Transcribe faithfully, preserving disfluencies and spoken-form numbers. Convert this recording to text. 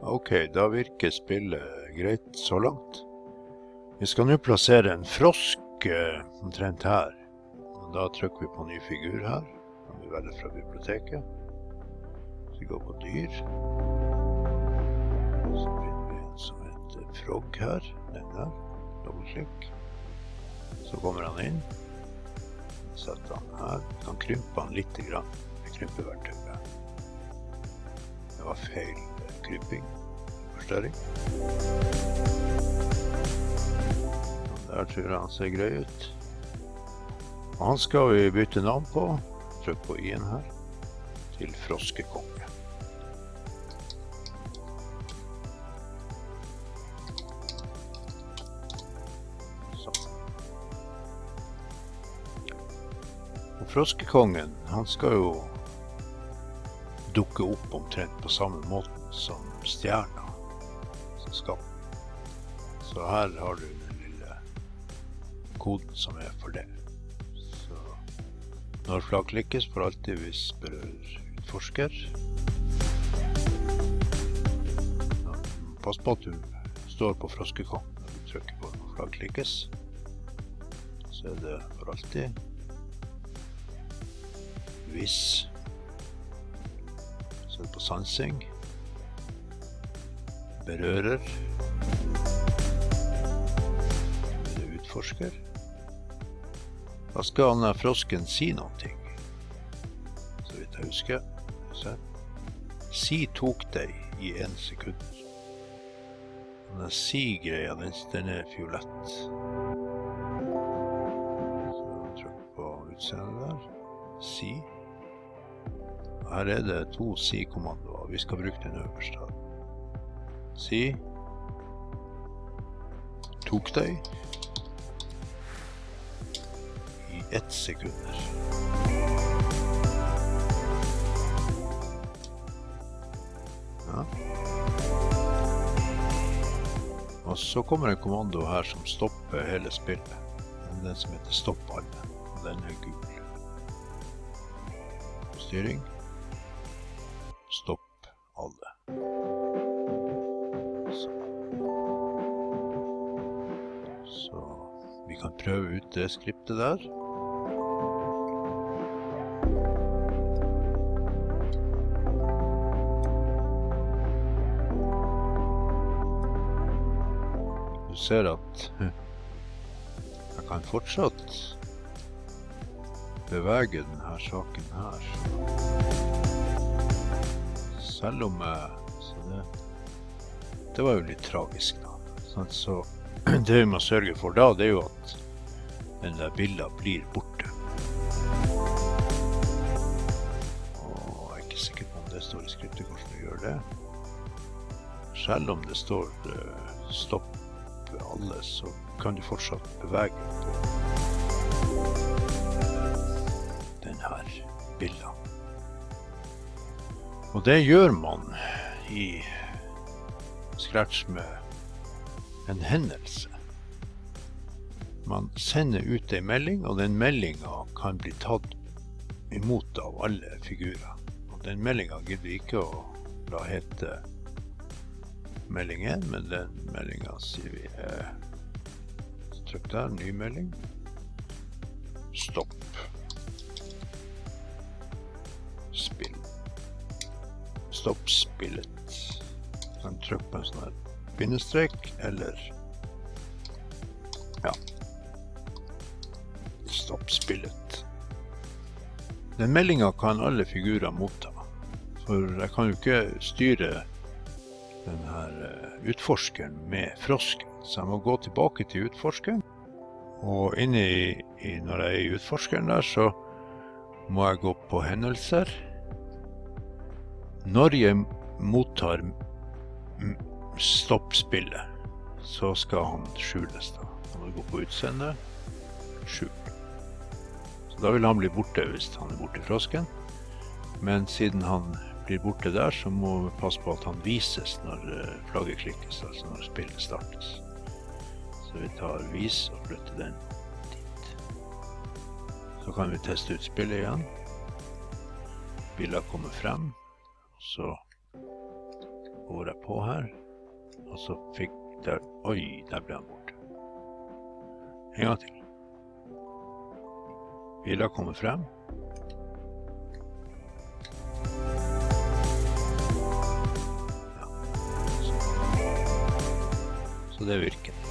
Ok, da virker spillet greit så langt. Vi skal nå plassere en frosk eh, omtrent her. Og da trykker vi på ny figur her. Kan vi velge fra biblioteket. Så vi går på dyr. Så finner vi en som heter frog her. Den der. Dobbeltklikk. Så kommer han inn. Setter han her. Vi kan krympe han litt grann. Vi krymper verktøyet. Det var feil krymping. Forstørring. Der tror jeg han ser grei ut. Og han skal vi bytte navn på. Trykk på i-en her. Til froskekonge. Sånn. Og froskekongen, han skal jo dukke opp omtrent på samme måte som stjerna som skal. Så her har du den lille koden som er for det. Så når flagg klikkes får alltid hvis berører utforsker. Pass på at du står på froskekongen når du trykker på flagg klikkes. Så er det for alltid. Hvis så er det på sansing, berører, det er utforsker. Da skal han frosken si noen ting, så vidt jeg husker. Så. Si tok deg i en sekund. Den si-greia, den, den er fiolett. Så trykk på utseendet der. Si. Her er det to si-kommandoer. Vi skal bruke den øverste. Si. Tok deg. I ett sekunder. Ja. Og så kommer en kommando her som stopper hele spillet. Den som heter stopp alle. Den er gul. Styring. Stopp alle. Så. Så vi kan prøve ut det skriptet der. Du ser at jeg kan fortsatt bevege denne saken her. Selv om jeg, så det, det var jo litt tragisk da. Sånn, så det vi må sørge for da, det er jo at den der bildet blir borte. Og jeg er ikke sikker på om det står i skriptet hvordan du gjør det. Selv om det står uh, stopp alle, så kan du fortsatt bevege på den her bildet. Og det gjør man i Scratch med en hendelse. Man sender ut en melding, og den meldingen kan bli tatt imot av alle figurer. Og den meldingen gidder vi ikke å la hete melding én, men den meldingen sier vi eh, trykk der, ny melding. Stopp. Spill. Stopp spillet. Kan trykke på en sånn her bindestrek, eller ja. Stopp spillet. Den meldingen kan alle figurer motta. For jeg kan jo ikke styre den her utforskeren med frosken. Så jeg må gå tilbake til utforskeren. Og inne i, i, når jeg er i utforskeren der, så må jeg gå på hendelser. Når jeg mottar stoppspillet, så skal han skjules da. Da må jeg gå på utseende, skjul. Så da vil han bli borte hvis han er borte i frosken. Men siden han blir borte der, så må vi passe på at han vises når flagget klikkes, altså når spillet startes. Så vi tar vis og flytter den dit. Så kan vi teste ut spillet igjen. Bildet kommer frem, så går jeg på her, og så fikk der, oi, der ble han borte. En gang til. Biler kommer frem. Ja. Så. så det virker.